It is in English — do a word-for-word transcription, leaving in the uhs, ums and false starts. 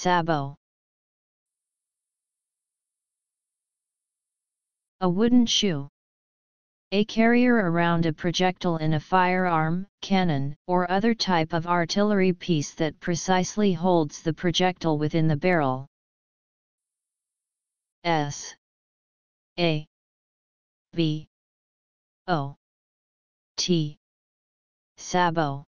sabot. A wooden shoe. A carrier around a projectile in a firearm, cannon, or other type of artillery piece that precisely holds the projectile within the barrel. S A B O T sabot.